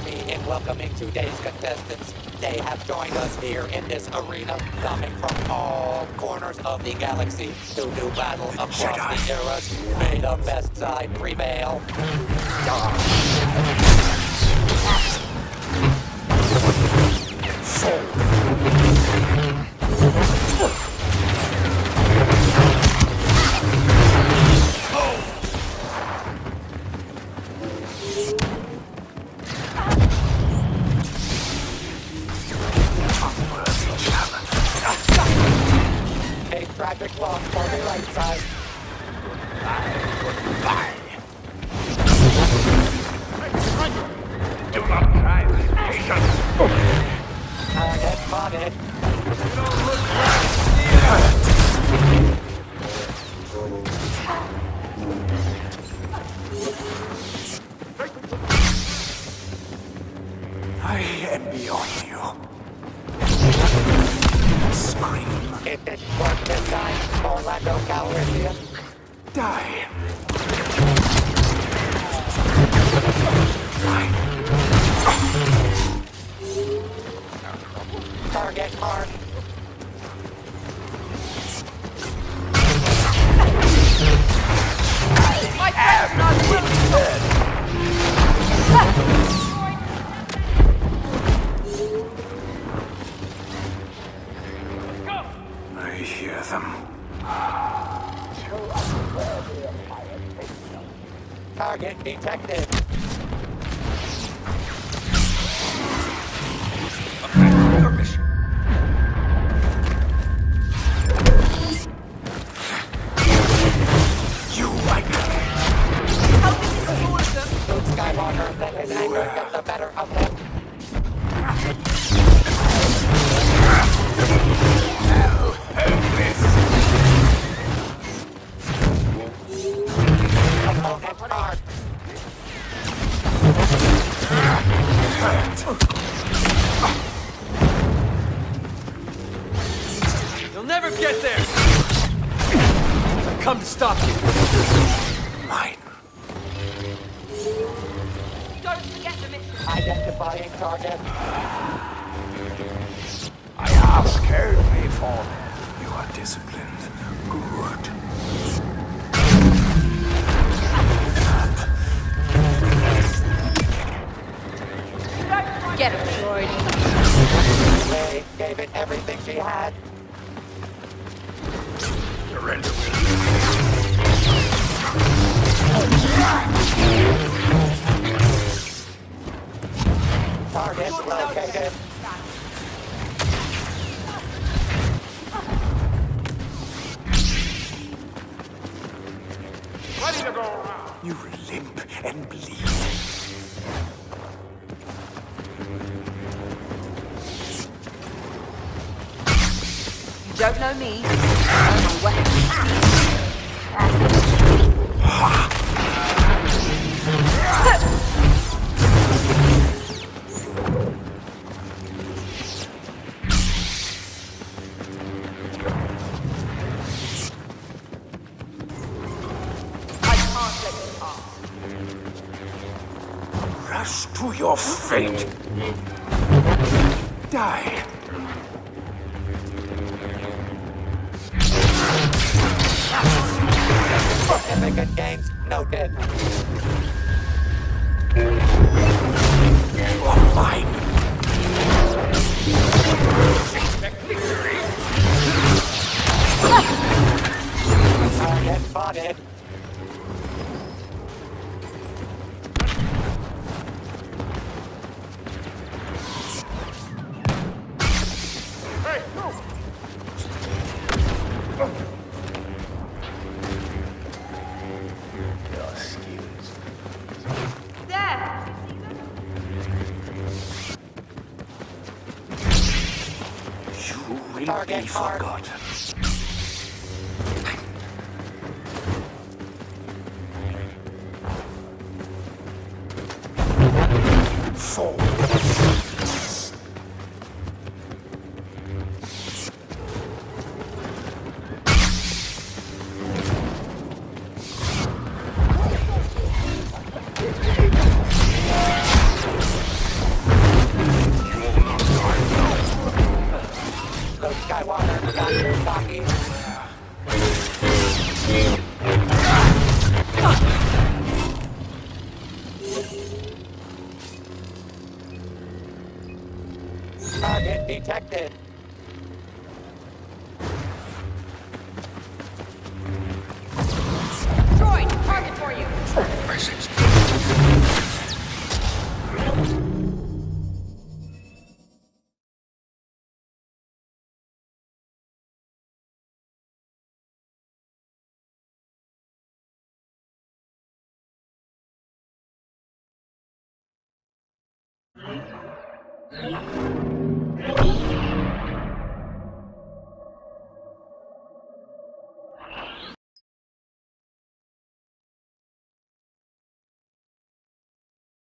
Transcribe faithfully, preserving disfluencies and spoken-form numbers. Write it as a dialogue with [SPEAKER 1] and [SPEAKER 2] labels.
[SPEAKER 1] me in welcoming today's contestants. They have joined us here in this arena, coming from all corners of the galaxy to do battle across the eras. May the best side prevail. A tragic loss for the right side.
[SPEAKER 2] Bye. Do not try my patience.
[SPEAKER 1] Target spotted.
[SPEAKER 2] You don't look right.
[SPEAKER 3] I am beyond you. Scream.
[SPEAKER 1] It didn't work this time. Orlando Calrissian.
[SPEAKER 3] Die.
[SPEAKER 1] Target mark.
[SPEAKER 4] My friend's not willing.
[SPEAKER 3] I hear them.
[SPEAKER 1] Target detected.
[SPEAKER 2] Your mission.
[SPEAKER 3] You like me.
[SPEAKER 4] How this is all of them.
[SPEAKER 1] Luke Skywalker let his anger get the better of him. Opponent marked.
[SPEAKER 5] You'll never get there! I've come to stop you.
[SPEAKER 3] Mine.
[SPEAKER 4] Don't forget the mission.
[SPEAKER 1] Identifying target.
[SPEAKER 2] I have scared me for
[SPEAKER 3] You are disciplined. Good.
[SPEAKER 4] Get him, droid.
[SPEAKER 1] Rey gave it everything she had.
[SPEAKER 2] surrender.
[SPEAKER 1] Target located.
[SPEAKER 2] Ready to go around.
[SPEAKER 3] You limp and bleed.
[SPEAKER 4] You don't know me. I know my I can't let you pass.
[SPEAKER 3] Rush to your fate. Die.
[SPEAKER 1] Significant gains noted.
[SPEAKER 3] You are mine.
[SPEAKER 1] Target spotted.
[SPEAKER 2] Hey, no. Your skills.
[SPEAKER 4] There.
[SPEAKER 3] You will
[SPEAKER 1] Target
[SPEAKER 3] be
[SPEAKER 1] marked.
[SPEAKER 3] forgotten. Fall.
[SPEAKER 1] Target detected.
[SPEAKER 4] Droid, target for you.
[SPEAKER 3] Presence.
[SPEAKER 6] Thank you.